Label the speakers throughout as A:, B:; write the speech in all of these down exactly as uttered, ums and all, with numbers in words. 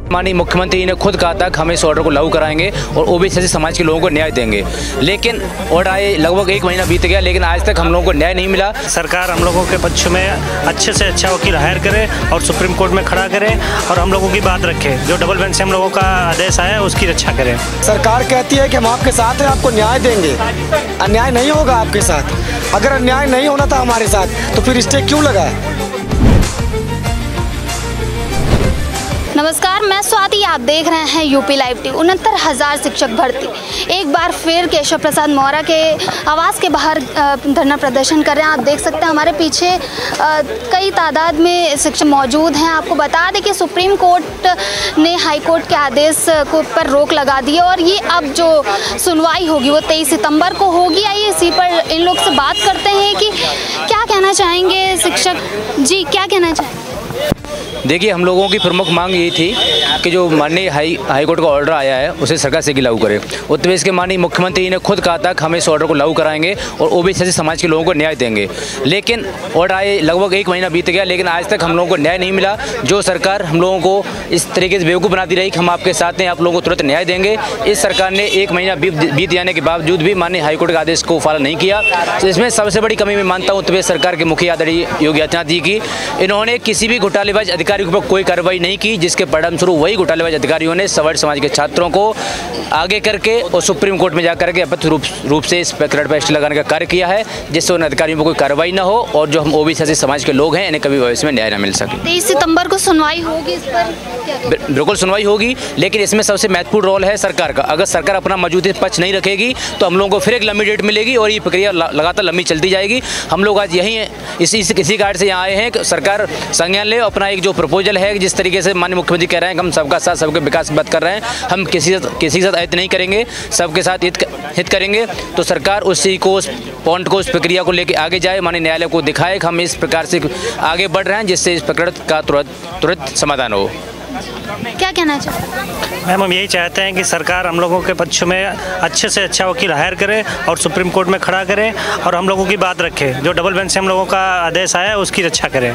A: माननीय मुख्यमंत्री ने खुद कहा था कि हम इस ऑर्डर को लागू कराएंगे और ओबीसी समाज के लोगों को न्याय देंगे, लेकिन ऑर्डर आए लगभग एक महीना बीत गया, लेकिन आज तक हम लोगों को न्याय नहीं मिला।
B: सरकार हम लोगों के पक्ष में अच्छे से अच्छा वकील हायर करे और सुप्रीम कोर्ट में खड़ा करे और हम लोगों की बात रखे। जो डबल बेंच से हम लोगों का आदेश आया है उसकी रक्षा करें।
C: सरकार कहती है कि हम आपके साथ हैं, आपको न्याय देंगे, अन्याय नहीं होगा आपके साथ। अगर अन्याय नहीं होना था हमारे साथ तो फिर स्टे क्यों लगा है?
D: नमस्कार, मैं स्वाति, आप देख रहे हैं यूपी लाइव टीवी। उनहत्तर हज़ार शिक्षक भर्ती एक बार फिर केशव प्रसाद मौर्य के आवास के बाहर धरना प्रदर्शन कर रहे हैं। आप देख सकते हैं हमारे पीछे कई तादाद में शिक्षक मौजूद हैं। आपको बता दें कि सुप्रीम कोर्ट ने हाई कोर्ट के आदेश को पर रोक लगा दी है और ये अब जो सुनवाई होगी वो तेईस सितंबर को होगी। आइए इसी पर इन लोग से बात करते हैं कि क्या कहना चाहेंगे शिक्षक जी, क्या कहना चाहेंगे?
A: देखिए, हम लोगों की प्रमुख मांग यही थी कि जो माननीय हाई हाई कोर्ट का ऑर्डर आया है उसे सरकार से लागू करे। उत्तर प्रदेश के माननीय मुख्यमंत्री ने खुद कहा था कि हम इस ऑर्डर को लागू कराएंगे और ओबीसी समाज के लोगों को न्याय देंगे, लेकिन ऑर्डर आए लगभग एक महीना बीत गया, लेकिन आज तक हम लोगों को न्याय नहीं मिला। जो सरकार हम लोगों को इस तरीके से बेवकूफ़ बनाती रही कि हम आपके साथ हैं, आप लोगों को तुरंत न्याय देंगे, इस सरकार ने एक महीना बीत जाने के बावजूद भी माननीय हाईकोर्ट के आदेश को फॉलो नहीं किया। तो इसमें सबसे बड़ी कमी मैं मानता हूँ उत्तर प्रदेश सरकार के मुखिया आदरणीय योगी आदित्यनाथ जी की। इन्होंने किसी भी घोटालेबाज अधिकारी के ऊपर कोई कार्रवाई नहीं की, जिसके परिणाम स्वरूप वही घोटालेबाज अधिकारियों ने सवर्ण समाज के छात्रों को आगे करके और सुप्रीम कोर्ट में जाकर के अवैध रूप रूप से इस प्रकरण पर स्टे लगाने का कार्य किया है, जिससे उन अधिकारियों पर कोई कार्रवाई न हो और जो हम ओबीसी समाज के लोग हैं इन्हें कभी भविष्य में न्याय न मिल सके।
D: तेईस सितंबर को सुनवाई होगी इस पर?
A: बिल्कुल सुनवाई होगी, लेकिन इसमें सबसे महत्वपूर्ण रोल है सरकार का। अगर सरकार अपना मौजूदा पक्ष नहीं रखेगी तो हम लोगों को फिर एक लंबी डेट मिलेगी और ये प्रक्रिया लगातार लंबी चलती जाएगी। हम लोग आज यही इसी किसी कार्ड से यहाँ आए हैं कि सरकार संज्ञान ले, अपना एक जो प्रपोजल है, जिस तरीके से माननीय मुख्यमंत्री कह रहे हैं कि हम सबका साथ सबके विकास की बात कर रहे हैं, हम किसी किसी के साथ ऐत नहीं करेंगे, सबके साथ हित हित करेंगे। तो सरकार उसी को उस पॉइंट को उस प्रक्रिया को लेकर आगे जाए, माननीय न्यायालय को दिखाए कि हम इस प्रकार से आगे बढ़ रहे हैं, जिससे इस प्रकरण का तुरंत तुरंत समाधान हो।
D: क्या कहना चाहते?
B: मैम, हम यही चाहते हैं कि सरकार हम लोगों के पक्ष में अच्छे से अच्छा वकील हायर करे और सुप्रीम कोर्ट में खड़ा करे और हम लोगों की बात रखे। जो डबल बेंच से हम लोगों का आदेश आया है उसकी रक्षा करें।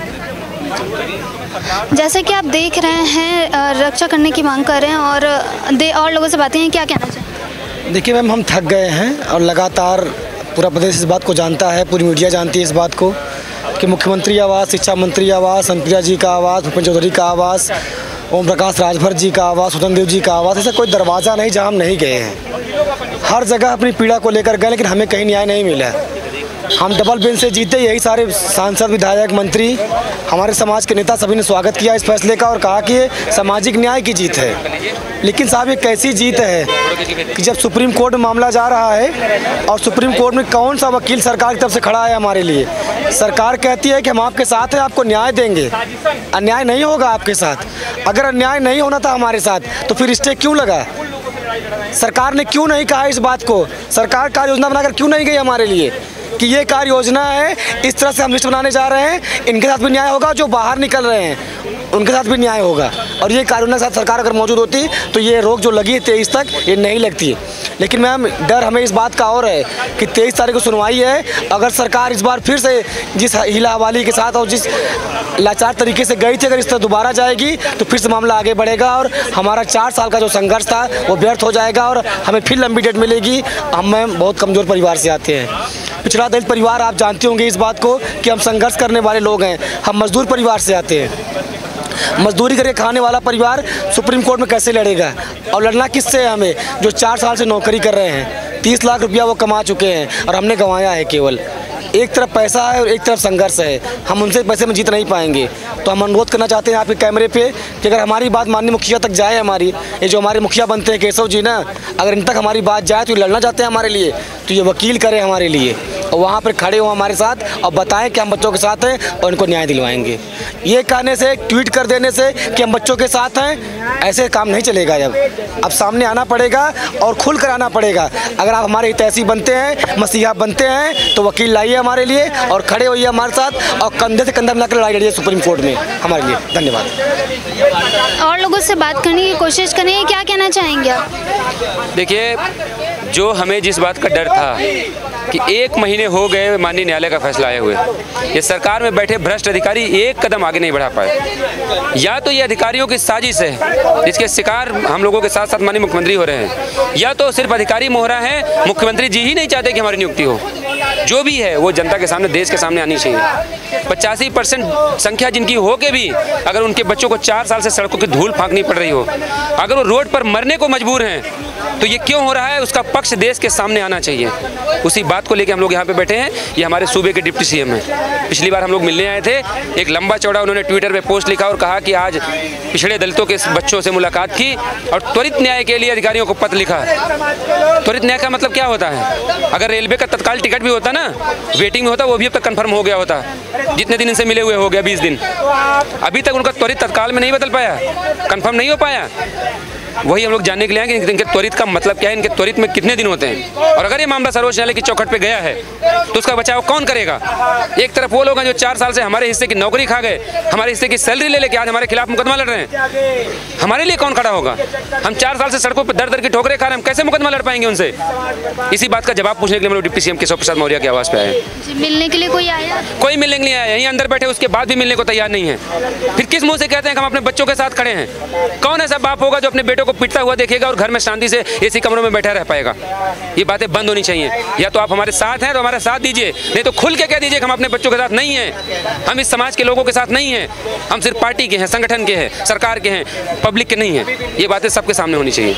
D: जैसे कि आप देख रहे हैं रक्षा करने की मांग कर रहे हैं और दे और लोगों से बातें हैं, क्या कहना चाहें?
C: देखिए मैम, हम थक गए हैं और लगातार पूरा प्रदेश इस बात को जानता है, पूरी मीडिया जानती है इस बात को कि मुख्यमंत्री आवास, शिक्षा मंत्री आवास, अनुप्रिया जी का आवास, भूपेन्द्र चौधरी का आवास, ओम प्रकाश राजभर जी का आवास, स्वतंत्र देव जी का आवास, ऐसा कोई दरवाज़ा नहीं जहाँ हम नहीं गए हैं। हर जगह अपनी पीड़ा को लेकर गए, लेकिन हमें कहीं न्याय नहीं मिला। हम डबल बेंच से जीते, यही सारे सांसद, विधायक, मंत्री, हमारे समाज के नेता सभी ने स्वागत किया इस फैसले का और कहा कि ये सामाजिक न्याय की जीत है। लेकिन साहब, ये कैसी जीत है कि जब सुप्रीम कोर्ट में मामला जा रहा है और सुप्रीम कोर्ट में कौन सा वकील सरकार की तरफ से खड़ा है हमारे लिए? सरकार कहती है कि हम आपके साथ हैं, आपको न्याय देंगे, अन्याय नहीं होगा आपके साथ। अगर अन्याय नहीं होना था हमारे साथ तो फिर स्टे क्यों लगा? सरकार ने क्यों नहीं कहा इस बात को? सरकार कार्य योजना बनाकर क्यों नहीं गई हमारे लिए कि ये कार्य योजना है, इस तरह से हम लिस्ट बनाने जा रहे हैं, इनके साथ भी न्याय होगा, जो बाहर निकल रहे हैं उनके साथ भी न्याय होगा। और ये कार्य योजना के साथ सरकार अगर मौजूद होती तो ये रोक जो लगी है तेईस तक, ये नहीं लगती है। लेकिन मैम, डर हमें इस बात का और है कि तेईस तारीख को सुनवाई है, अगर सरकार इस बार फिर से जिस हिला हवाली के साथ और जिस लाचार तरीके से गई थी, अगर इस तरह दोबारा जाएगी तो फिर से मामला आगे बढ़ेगा और हमारा चार साल का जो संघर्ष था वो व्यर्थ हो जाएगा और हमें फिर लंबी डेट मिलेगी। हम मैम बहुत कमज़ोर परिवार से आते हैं, पिछड़ा दलित परिवार, आप जानते होंगे इस बात को कि हम संघर्ष करने वाले लोग हैं। हम मजदूर परिवार से आते हैं, मजदूरी करके खाने वाला परिवार सुप्रीम कोर्ट में कैसे लड़ेगा? और लड़ना किससे है हमें? जो चार साल से नौकरी कर रहे हैं, तीस लाख रुपया वो कमा चुके हैं और हमने गंवाया है। केवल एक तरफ पैसा है और एक तरफ संघर्ष है, हम उनसे पैसे में जीत नहीं पाएंगे। तो हम अनुरोध करना चाहते हैं आपके कैमरे पे कि अगर हमारी बात माननीय मुखिया तक जाए, हमारी ये जो हमारे मुखिया बनते हैं केशव जी ना, अगर इन तक हमारी बात जाए तो ये लड़ना चाहते हैं हमारे लिए, तो ये वकील करें हमारे लिए और वहाँ पर खड़े हो हमारे साथ और बताएं कि हम बच्चों के साथ हैं और इनको न्याय दिलवाएंगे। ये कहने से, ट्वीट कर देने से कि हम बच्चों के साथ हैं, ऐसे काम नहीं चलेगा। जब अब सामने आना पड़ेगा और खुल कर आना पड़ेगा। अगर आप हमारे हितैषी बनते हैं, मसीहा बनते हैं, तो वकील लाइए हमारे लिए और खड़े होइए हमारे साथ और कंधे से कंधा मिलाकर लड़ाई लड़िए सुप्रीम कोर्ट में हमारे लिए। धन्यवाद।
D: और लोगों से बात करने की कोशिश करेंगे, क्या कहना चाहेंगे आप?
E: देखिए, जो हमें जिस बात का डर था कि एक महीने हो गए माननीय न्यायालय का फैसला आए हुए, ये सरकार में बैठे भ्रष्ट अधिकारी एक कदम आगे नहीं बढ़ा पाए। या तो ये अधिकारियों की साजिश है जिसके शिकार हम लोगों के साथ साथ माननीय मुख्यमंत्री हो रहे हैं, या तो सिर्फ अधिकारी मोहरा है, मुख्यमंत्री जी ही नहीं चाहते कि हमारी नियुक्ति हो। जो भी है वो जनता के सामने, देश के सामने आनी चाहिए। पचासी परसेंट संख्या जिनकी हो के भी अगर उनके बच्चों को चार साल से सड़कों की धूल फांकनी पड़ रही हो, अगर वो रोड पर मरने को मजबूर हैं, तो ये क्यों हो रहा है, उसका पक्ष देश के सामने आना चाहिए। उसी बात को लेकर हम लोग यहाँ पे बैठे हैं। ये हमारे सूबे के डिप्टी सीएम हैं। पिछली बार हम लोग मिलने आए थे, एक लंबा चौड़ा उन्होंने ट्विटर पे पोस्ट लिखा और कहा कि आज पिछड़े दलितों के बच्चों से मुलाकात की और त्वरित न्याय के लिए अधिकारियों को पत्र लिखा। त्वरित न्याय का मतलब क्या होता है? अगर रेलवे का तत्काल टिकट भी होता ना, वेटिंग में होता, वो भी अब तक कन्फर्म हो गया होता। जितने दिन इनसे मिले हुए हो गया बीस दिन, अभी तक उनका त्वरित तत्काल में नहीं बदल पाया, कन्फर्म नहीं हो पाया। वही हम लोग जानने के लिए आए कि इनके त्वरित का मतलब क्या है, इनके त्वरित में कितने दिन होते हैं, और अगर ये मामला सर्वोच्च न्यायालय की चौखट पे गया है तो उसका बचाव कौन करेगा? एक तरफ वो लोग हैं जो चार साल से हमारे हिस्से की नौकरी खा गए, हमारे हिस्से की सैलरी ले लेके आज हमारे खिलाफ मुकदमा लड़ रहे हैं। हमारे लिए कौन खड़ा होगा? हम चार साल से सड़कों पर दर दर की ठोकरें खा रहे हैं, हम कैसे मुकदमा लड़ पाएंगे उनसे? इसी बात का जवाब पूछने के लिए हम लोग डिप्टी सीएम केशव प्रसाद मौर्य के आवास पे आए।
D: मिलने के लिए कोई आया?
E: कोई मिलने के लिए आया, यहीं अंदर बैठे, उसके बाद भी मिलने को तैयार नहीं है। फिर किस मुंह से कहते हैं कि हम अपने बच्चों के साथ खड़े हैं? कौन ऐसा बाप होगा जो अपने बेटों को पिटता हुआ देखेगा और घर में शांति से एसी कमरों में बैठा रह पाएगा? ये बातें बंद होनी चाहिए। या तो आप हमारे साथ हैं तो हमारा साथ दीजिए, नहीं तो खुल के कह दीजिए कि हम अपने बच्चों के साथ नहीं हैं, हम इस समाज के लोगों के साथ नहीं हैं, हम सिर्फ पार्टी के हैं, संगठन के हैं, सरकार के हैं, पब्लिक के नहीं हैं। ये बातें सबके सामने होनी चाहिए।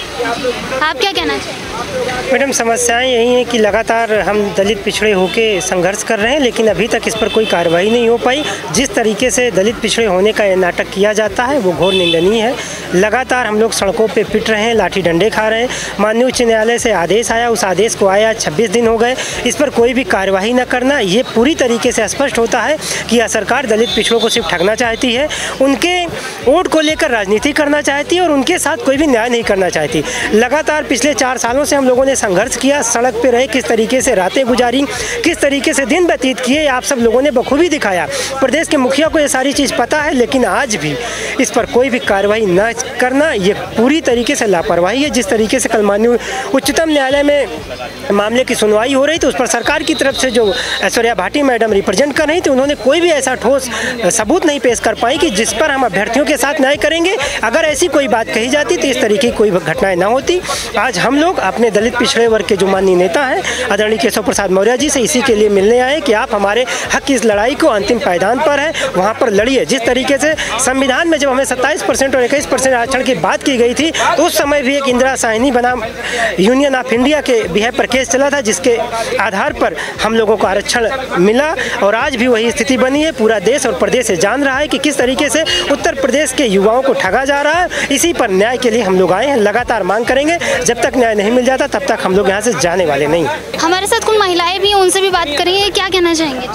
D: आप क्या कहना चाहिए?
B: मैडम, समस्याएं यही हैं कि लगातार हम दलित पिछड़े होके संघर्ष कर रहे हैं, लेकिन अभी तक इस पर कोई कार्रवाई नहीं हो पाई। जिस तरीके से दलित पिछड़े होने का ये नाटक किया जाता है वो घोर निंदनीय है। लगातार हम लोग सड़कों पे पिट रहे हैं, लाठी डंडे खा रहे हैं। माननीय उच्च न्यायालय से आदेश आया, उस आदेश को आया छब्बीस दिन हो गए, इस पर कोई भी कार्रवाई न करना, ये पूरी तरीके से स्पष्ट होता है कि यह सरकार दलित पिछड़ों को सिर्फ ठगना चाहती है, उनके वोट को लेकर राजनीति करना चाहती है और उनके साथ कोई भी न्याय नहीं करना चाहती। लगातार पिछले चार सालों से हम लोगों ने संघर्ष किया, सड़क पे रहे, किस तरीके से रातें गुजारी, किस तरीके से दिन व्यतीत किए, आप सब लोगों ने बखूबी दिखाया। प्रदेश के मुखिया को ये सारी चीज़ पता है, लेकिन आज भी इस पर कोई भी कार्रवाई न करना, ये पूरी तरीके से लापरवाही है। जिस तरीके से कल माननीय उच्चतम न्यायालय में मामले की सुनवाई हो रही थी, उस पर सरकार की तरफ से जो ऐश्वर्या भाटी मैडम रिप्रेजेंट कर रही थी, उन्होंने कोई भी ऐसा ठोस सबूत नहीं पेश कर पाई कि जिस पर हम अभ्यर्थियों के साथ न्याय करेंगे। अगर ऐसी कोई बात कही जाती तो इस तरीके की कोई घटनाएं ना होती। आज हम लोग अपने दलित पिछड़े वर्ग के जो माननीय नेता हैं आदरणीय केशव प्रसाद मौर्य जी से इसी के लिए मिलने आए कि आप हमारे हक की इस लड़ाई को अंतिम पायदान पर है, वहाँ पर लड़िए। जिस तरीके से संविधान में जब हमें सत्ताईस परसेंट और इक्कीस परसेंट आरक्षण की बात की गई थी, तो उस समय भी एक इंदिरा साहनी बनाम यूनियन ऑफ इंडिया के बिहेव पर केस चला था, जिसके आधार पर हम लोगों को आरक्षण मिला। और आज भी वही स्थिति बनी है। पूरा देश और प्रदेश से जान रहा है कि किस तरीके से उत्तर प्रदेश के युवाओं को ठगा जा रहा है। इसी पर न्याय के लिए हम लोग आए हैं, लगातार मांग करेंगे। जब तक न्याय नहीं मिल जाता तब तक हम लोग यहाँ से जाने वाले नहीं।
D: हमारे साथ कुछ महिलाएं भी हैं, उनसे भी बात करेंगे, क्या कहना चाहेंगे?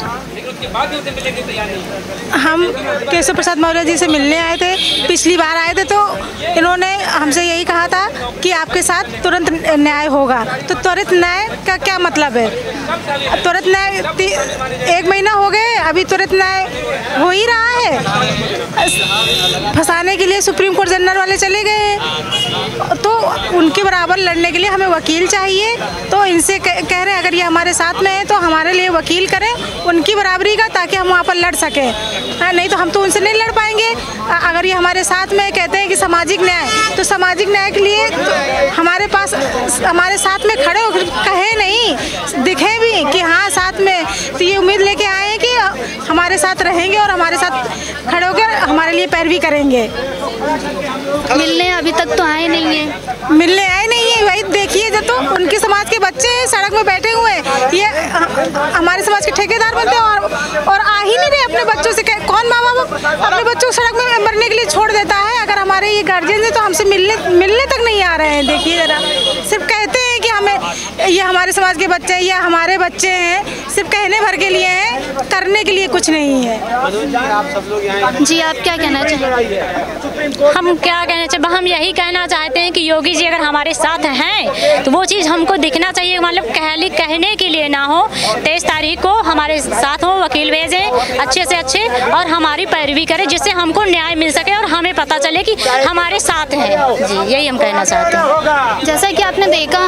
F: हम केशव प्रसाद मौर्य जी से मिलने आए थे, पिछली बार आए थे तो इन्होंने हमसे यही कहा था कि आपके साथ तुरंत न्याय होगा। तो त्वरित न्याय का क्या मतलब है? त्वरित न्याय एक महीना हो गए, अभी त्वरित न्याय हो ही रहा है। फंसाने के लिए सुप्रीम कोर्ट जनरल वाले चले गए, तो उनके बराबर लड़ने के लिए हमें वकील चाहिए। तो इनसे कह रहे हैं अगर ये हमारे साथ में है तो हमारे लिए वकील करें उनकी बराबरी का, ताकि हम वहाँ पर लड़ सकें। हाँ, नहीं तो हम तो उनसे नहीं लड़ पाएंगे। अगर ये हमारे साथ में कहते हैं कि सामाजिक न्याय, तो सामाजिक न्याय के लिए तो हमारे पास हमारे साथ में खड़े हो, कहे नहीं, दिखे भी कि हाँ साथ में, तो ये उम्मीद लेके आए हैं कि हमारे साथ रहेंगे और हमारे साथ खड़े होकर हमारे लिए पैरवी करेंगे।
D: मिलने अभी तक तो आए नहीं है।
F: मिलने आए नहीं है, वही देखिए, जब तो उनके समाज के बच्चे सड़क में बैठे हुए हैं, ये हमारे समाज के ठेकेदार बनते हैं और और आ ही नहीं रहे अपने बच्चों से। कौन माँ बाप अपने बच्चों को सड़क में मरने के लिए छोड़ देता है? अगर हमारे ये गार्जियन है तो हमसे मिलने मिलने तक नहीं आ रहे हैं। देखिए जरा, सिर्फ कहते हैं कि हमें ये हमारे समाज के बच्चे हैं या हमारे बच्चे हैं, सिर्फ कहने भर के लिए हैं, करने के लिए कुछ नहीं है।
D: जी, आप क्या कहना चाहेंगे?
G: हम क्या कहना चाहिए, हम यही कहना चाहते हैं कि योगी जी अगर हमारे साथ हैं तो वो चीज़ हमको दिखना चाहिए, मतलब कहली कहने के लिए ना हो। तेईस तारीख को हमारे साथ हो, वकील भेजें अच्छे से अच्छे और हमारी पैरवी करें, जिससे हमको न्याय मिल सके और हमें पता चले कि हमारे साथ हैं। जी, यही हम कहना चाहते हैं।
D: जैसा कि आपने देखा, हमने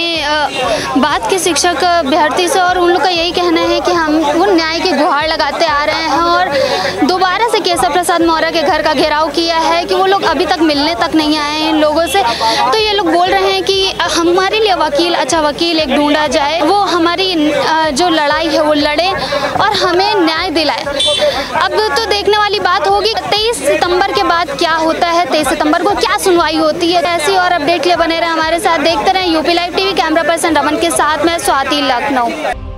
D: हमने बात की शिक्षक अभ्यर्थी से और उन लोग का यही कहना है कि हम वो न्याय की गुहार लगाते आ रहे हैं और दोबारा से केशव प्रसाद मौर्य के घर का घेराव किया है कि वो लोग अभी तक मिलने तक नहीं आए हैं इन लोगों से। तो ये लोग बोल रहे हैं कि हमारे लिए वकील, अच्छा वकील एक ढूंढा जाए, वो हमारी जो लड़ाई है वो लड़े और हमें न्याय दिलाए। अब तो देखने वाली बात होगी तेईस सितंबर के बाद क्या होता है, तेईस सितंबर को क्या सुनवाई होती है। ऐसी और अपडेट के लिए बने रहे हमारे साथ, देखते रहें UP live TV. Camera person Raman के साथ में स्वाति, लखनऊ।